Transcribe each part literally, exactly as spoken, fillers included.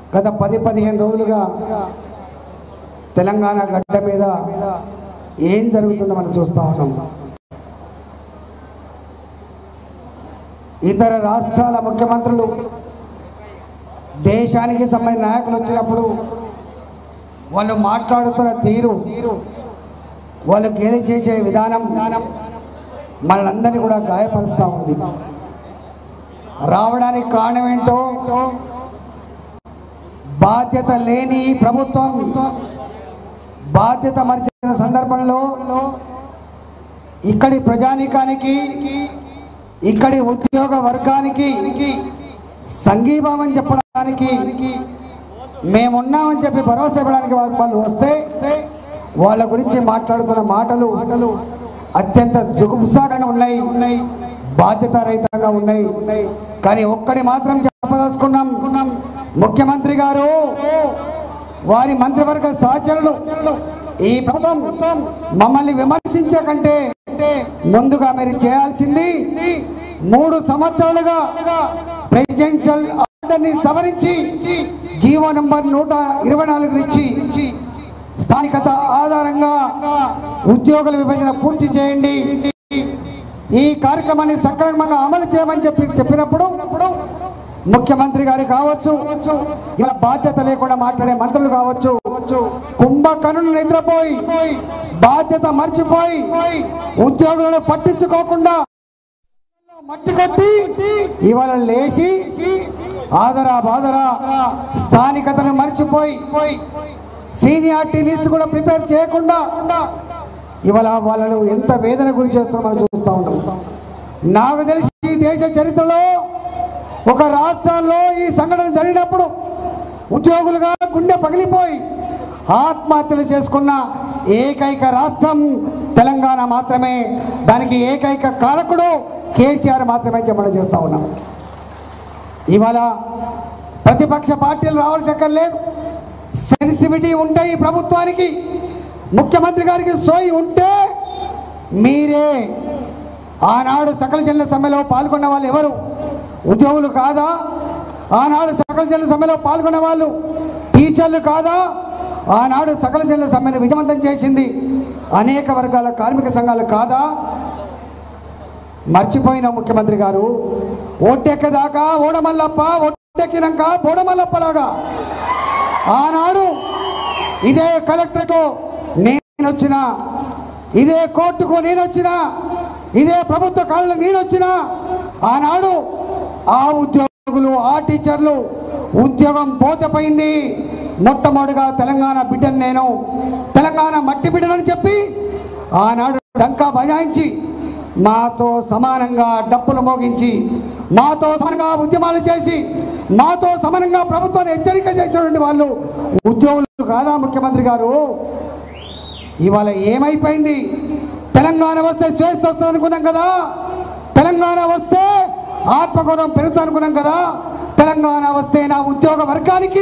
గత పది పదిహేను రోజులుగా తెలంగాణ గడ్డ మీద ఏం జరుగుతుందో మనం చూస్తూ ఉన్నాం. ఇతర రాష్ట్రాల ముఖ్యమంత్రులు దేశానికి సంబంధించిన నాయకులు వచ్చినప్పుడు వాళ్ళు మాట్లాడుతున్న తీరు, వాళ్ళు గేలి చేసే విధానం మనలందరినీ కూడా గాయపరుస్తూ ఉంది. రావడానికి కారణం ఏంటో, బాధ్యత లేని ప్రభుత్వం బాధ్యత మర్చిన సందర్భంలో ఇక్కడి ప్రజానీకానికి, ఇక్కడి ఉద్యోగ వర్గానికి సంఘీభావం చెప్పడానికి, మేమున్నామని చెప్పి భరోసా ఇవ్వడానికి వాళ్ళు వస్తే వాళ్ళ గురించి మాట్లాడుతున్న మాటలు మాటలు అత్యంత జుగుప్సాకరంగా ఉన్నాయి ఉన్నాయి బాధ్యతారహితంగా ఉన్నాయి ఉన్నాయి కానీ ఒక్కడి మాత్రం చెప్పదలుచుకున్నాం. ముఖ్యమంత్రి గారు, వారి మంత్రివర్గ సహచరులు ఈ ప్రభుత్వం మమ్మల్ని విమర్శించే కంటే ముందుగా మీరు చేయాల్సింది మూడు సంవత్సరాలుగా ప్రెసిడెన్షియల్ ఆర్డర్ ని సవరించి జీవో నంబర్ నూట ఇరవై నాలుగు నుంచి స్థానికత ఆధారంగా ఉద్యోగుల విభజన పూర్తి చేయండి, ఈ కార్యక్రమాన్ని సక్రమంగా అమలు చేయమని చెప్పి చెప్పినప్పుడు ముఖ్యమంత్రి గారు కావచ్చు, ఇలా బాధ్యత లేకుండా మాట్లాడే మంత్రులు కావచ్చు, కుంభకర్ణులు నిద్రపోయి బాధ్యత మర్చిపోయి ఉద్యోగులను పట్టించుకోకుండా మట్టి కొట్టి ఇవాళ లేచి ఆదరా బాదరా స్థానికతను మర్చిపోయి సీనియారిటీ లిస్ట్ కూడా ప్రిపేర్ చేయకుండా ఇవాళ వాళ్ళను ఎంత వేదన గురి చేస్తారో మనం చూస్తూ ఉంటాం. నాకు తెలిసి ఈ దేశ చరిత్రలో ఒక రాష్ట్రంలో ఈ సంఘటన జరిగినప్పుడు ఉద్యోగులుగా గుండె పగిలిపోయి ఆత్మహత్యలు చేసుకున్న ఏకైక రాష్ట్రం తెలంగాణ మాత్రమే. దానికి ఏకైక కారకుడు కేసీఆర్ మాత్రమే చెప్పడం చేస్తూ ఉన్నాం. ఇవాళ ప్రతిపక్ష పార్టీలు రావాల్సక్కర్లేదు, సెన్సిటివిటీ ఉంటే ఈ ప్రభుత్వానికి, ముఖ్యమంత్రి గారికి సోయి ఉంటే మీరే ఆనాడు సకల జనుల సమ్మెలో పాల్గొన్న వాళ్ళు ఎవరు? ఉద్యోగులు కాదా? ఆనాడు సకల జనుల సమ్మెలో పాల్గొన్న వాళ్ళు టీచర్లు కాదా? ఆనాడు సకల జనుల సమ్మెను విజయవంతం చేసింది అనేక వర్గాల కార్మిక సంఘాలు కాదా? మర్చిపోయిన ముఖ్యమంత్రి గారు ఓటెక్కదాకా ఓడమల్లప్ప, ఓటెక్కినాక బోడమల్లప్పలాగా ఆనాడు ఇదే కలెక్టర్కు నేను వచ్చినా, ఇదే కోర్టుకు నేను వచ్చినా, ఇదే ప్రభుత్వ కాలంలో నేను వచ్చినా ఆనాడు ఆ ఉద్యోగులు, ఆ టీచర్లు ఉద్యోగం పోతపోయింది, మొట్టమొదటిగా తెలంగాణ బిడ్డను, నేను తెలంగాణ మట్టి బిడ్డనని చెప్పి ఆనాడు డంకా బజాయించి మాతో సమానంగా డప్పులు మోగించి, మాతో సమానంగా ఉద్యమాలు చేసి, మాతో సమానంగా ప్రభుత్వాన్ని హెచ్చరిక చేసినటువంటి వాళ్ళు ఉద్యోగులు కాదా ముఖ్యమంత్రి గారు? ఇవాళ ఏమైపోయింది? తెలంగాణ వస్తే స్వేచ్ఛ వస్తుంది అనుకున్నాం కదా, తెలంగాణ వస్తే ఆత్మగౌరవం పెరుగుతుంది అనుకున్నాం కదా, తెలంగాణ వస్తే నా ఉద్యోగ వర్గానికి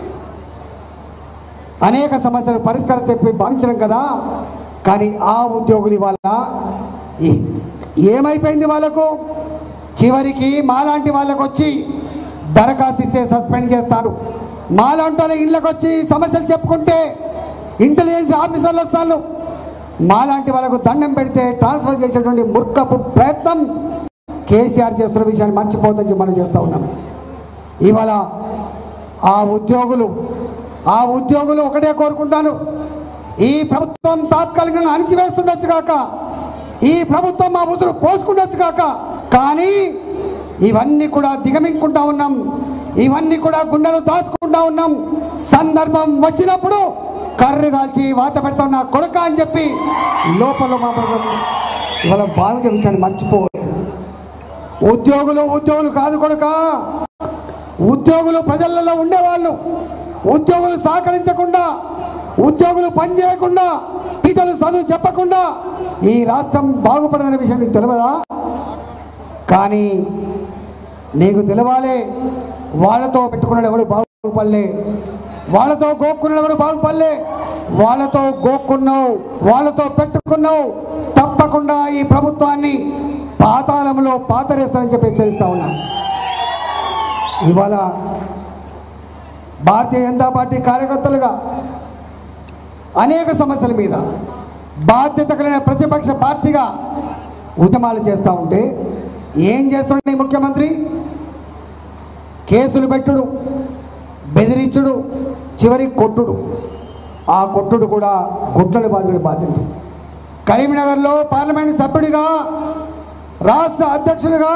అనేక సమస్యలు పరిష్కారం చెప్పి భావించడం కదా. కానీ ఆ ఉద్యోగులు ఇవాళ ఏమైపోయింది? వాళ్ళకు చివరికి మాలాంటి వాళ్ళకు వచ్చి దరఖాస్తు ఇచ్చే సస్పెండ్ చేస్తారు, మాలాంటి వాళ్ళ ఇళ్ళకి వచ్చి సమస్యలు చెప్పుకుంటే ఇంటెలిజెన్స్ ఆఫీసర్లు వస్తారు, మాలాంటి వాళ్ళకు దండం పెడితే ట్రాన్స్ఫర్ చేసేటువంటి మూర్ఖపు ప్రయత్నం కేసీఆర్ చేస్తున్న విషయాన్ని మర్చిపోతుందని మనం చేస్తూ ఉన్నాం. ఇవాళ ఆ ఉద్యోగులు ఆ ఉద్యోగులు ఒకటే కోరుకుంటాను, ఈ ప్రభుత్వం తాత్కాలికంగా అణిచివేస్తుండొచ్చు కాక, ఈ ప్రభుత్వం మా ఉసురు పోసుకుండొచ్చు కాక, కానీ ఇవన్నీ కూడా దిగమింగుకుంటా ఉన్నాం, ఇవన్నీ కూడా గుండెలు దాచుకుంటా ఉన్నాం. సందర్భం వచ్చినప్పుడు కర్రు కాల్చి వాత పెడతా ఉన్న కొడుక అని చెప్పి లోపల మా ఇవాళ భావించే విషయాన్ని మర్చిపోవద్దు. ఉద్యోగులు ఉద్యోగులు కాదు కొడుక, ఉద్యోగులు ప్రజలలో ఉండేవాళ్ళు, ఉద్యోగులు సహకరించకుండా, ఉద్యోగులు పనిచేయకుండా, టీచర్లు చదువు చెప్పకుండా ఈ రాష్ట్రం బాగుపడదనే విషయం నీకు తెలియదా? కానీ నీకు తెలవాలి, వాళ్ళతో పెట్టుకున్నాడు ఎవడు బాగుపడలే, వాళ్ళతో గోక్కున్నాడు ఎవడు బాగుపడలే, వాళ్ళతో గోక్కున్నావు, వాళ్ళతో పెట్టుకున్నావు, తప్పకుండా ఈ ప్రభుత్వాన్ని పాతాళంలో పాతరేస్తానని చెప్పి హెచ్చరిస్తా ఉన్నా. ఇవాళ భారతీయ జనతా పార్టీ కార్యకర్తలుగా అనేక సమస్యల మీద బాధ్యత కలిగిన ప్రతిపక్ష పార్టీగా ఉద్యమాలు చేస్తూ ఉంటే ఏం చేస్తుండే ముఖ్యమంత్రి? కేసులు పెట్టుడు, బెదిరించుడు, చివరి కొట్టుడు. ఆ కొట్టుడు కూడా గుడ్డల బాధ్యుడి బాధ్యత. కరీంనగర్లో పార్లమెంట్ సభ్యుడిగా, రాష్ట్ర అధ్యక్షుడిగా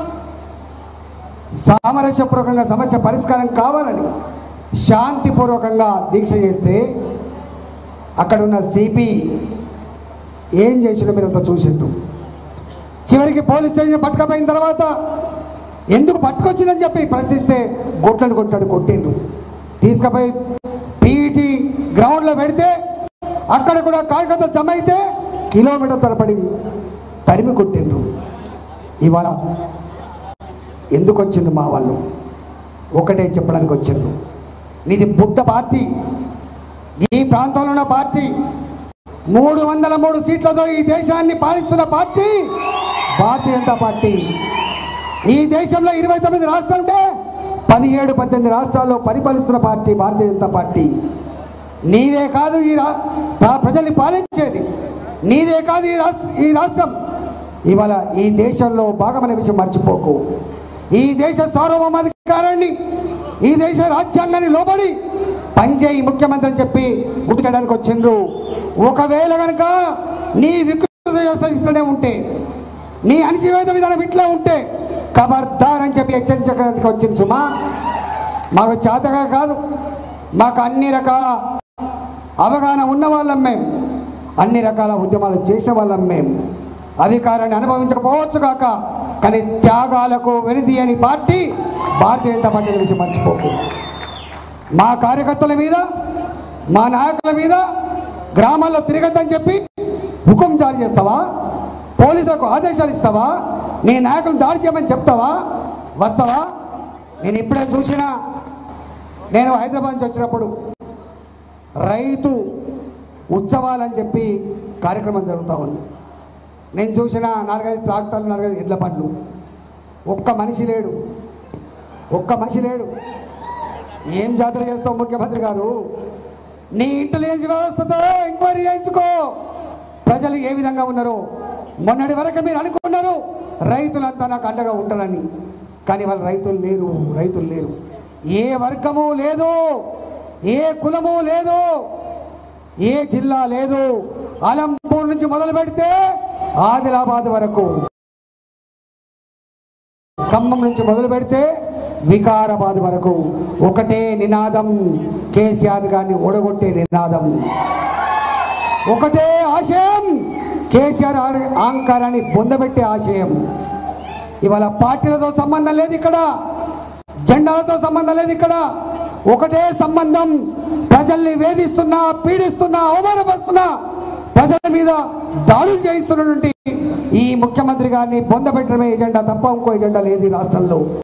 సామరస్యపూర్వకంగా సమస్య పరిష్కారం కావాలని శాంతిపూర్వకంగా దీక్ష చేస్తే అక్కడున్న సిపి ఏం చేసినా మీరు అంతా చూసిండ్రు. చివరికి పోలీస్ స్టేషన్ పట్టుకపోయిన తర్వాత ఎందుకు పట్టుకొచ్చిందని చెప్పి ప్రశ్నిస్తే గొడ్లను కొట్టాడు, కొట్టిండ్రు. తీసుకుపోయి పీఈటీ గ్రౌండ్లో పెడితే అక్కడ కూడా కార్యకర్తలు జమ అయితే కిలోమీటర్ తరబడి తరిమి కొట్టిండ్రు. ఇవాళ ఎందుకు వచ్చిండ్రు మా వాళ్ళు? ఒకటే చెప్పడానికి వచ్చిండ్రు, నీది బుడ్డ పార్టీ, ఈ ప్రాంతంలో ఉన్న పార్టీ, మూడు వందల మూడు సీట్లతో ఈ దేశాన్ని పాలిస్తున్న పార్టీ భారతీయ జనతా పార్టీ. ఈ దేశంలో ఇరవై తొమ్మిది రాష్ట్రాలుంటే పదిహేడు పద్దెనిమిది రాష్ట్రాల్లో పరిపాలిస్తున్న పార్టీ భారతీయ జనతా పార్టీ. నీవే కాదు ఈ రా ప్రజల్ని పాలించేది, నీదే కాదు ఈ రాష్ట్ర ఈ రాష్ట్రం ఇవాళ ఈ దేశంలో భాగమనే విషయం మర్చిపోకు. ఈ దేశ సార్వభౌమాధికారాన్ని, ఈ దేశ రాజ్యాంగాన్ని లోబడి పనిచేయి ముఖ్యమంత్రి అని చెప్పి గుర్తు చేయడానికి వచ్చిండ్రు. ఒకవేళ కనుక నీ వికృత ఇట్లనే ఉంటే, నీ అణచివేత విధానం ఇట్లా ఉంటే ఖబర్దార్ అని చెప్పి హెచ్చరించడానికి వచ్చింది సుమా. మాకు చేతగా కాదు, మాకు అన్ని రకాల అవగాహన ఉన్న వాళ్ళం మేము, అన్ని రకాల ఉద్యమాలు చేసిన వాళ్ళం మేము. అధికారాన్ని అనుభవించకపోవచ్చు కాక, కానీ త్యాగాలకు వెనుది అని పార్టీ భారతీయ జనతా పార్టీ గురించి మర్చిపోకు. మా కార్యకర్తల మీద, మా నాయకుల మీద గ్రామాల్లో తిరగద్దని చెప్పి హుకుం జారీ చేస్తావా? పోలీసులకు ఆదేశాలు ఇస్తావా? నీ నాయకులను దాడి చేయమని చెప్తావా? వస్తావా? నేను ఇప్పుడే చూసినా, నేను హైదరాబాద్ నుంచి వచ్చినప్పుడు రైతు ఉత్సవాలని చెప్పి కార్యక్రమం జరుగుతూ ఉంది. నేను చూసిన నాలుగైదు ట్రాక్టర్లు, నాలుగైదు ఎడ్ల బండ్లు, ఒక్క మనిషి లేడు, ఒక్క మనిషి లేడు. ఏం జాతర చేస్తావు ముఖ్యమంత్రి గారు? నీ ఇంటెలిజెన్స్ వ్యవస్థతో ఎంక్వైరీ చేయించుకో, ప్రజలు ఏ విధంగా ఉన్నారో. మొన్నటి వరకు మీరు అనుకున్నారు రైతులంతా నాకు అండగా ఉంటారని, కానీ వాళ్ళు రైతులు లేరు, రైతులు లేరు. ఏ వర్గము లేదు, ఏ కులము లేదు, ఏ జిల్లా లేదు. అలంపూర్ నుంచి మొదలు పెడితే ఆదిలాబాద్ వరకు, ఖమ్మం నుంచి మొదలు పెడితే వికారాబాద్ వరకు ఒకటే నినాదం, కేసీఆర్ గారిని ఓడగొట్టే నినాదం, ఒకటే ఆశయం, కేసీఆర్ అహంకారాన్ని పొందబెట్టే ఆశయం. ఇవాళ పార్టీలతో సంబంధం లేదు ఇక్కడ, జెండాలతో సంబంధం లేదు ఇక్కడ. ఒకటే సంబంధం, ప్రజల్ని వేధిస్తున్నా, పీడిస్తున్నా, అవమానపరుస్తున్నా, ప్రజల మీద దాడులు చేయిస్తున్నటువంటి ఈ ముఖ్యమంత్రి గారిని పొందబెట్టడమే ఎజెండా తప్ప ఇంకో ఎజెండా లేదు ఈ రాష్ట్రంలో.